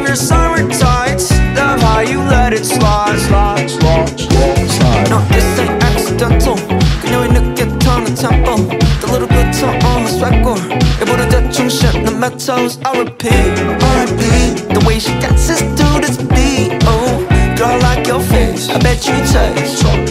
under summer tights. Love how you let it slide. No, this ain't accidental. 그녀의 느꼈던 tempo. The little bit on the swagger. 일부러 대충 씹는 metals. I repeat, R.I.P. The way she dances to this beat. Oh, girl, I like your face. I bet you taste